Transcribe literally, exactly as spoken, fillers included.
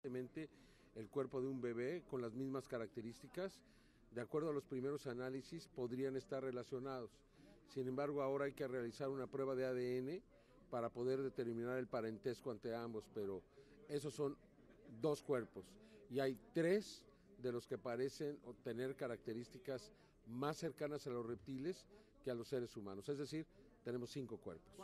El cuerpo de un bebé con las mismas características, de acuerdo a los primeros análisis, podrían estar relacionados. Sin embargo, ahora hay que realizar una prueba de A D N para poder determinar el parentesco entre ambos, pero esos son dos cuerpos y hay tres de los que parecen tener características más cercanas a los reptiles que a los seres humanos, es decir, tenemos cinco cuerpos.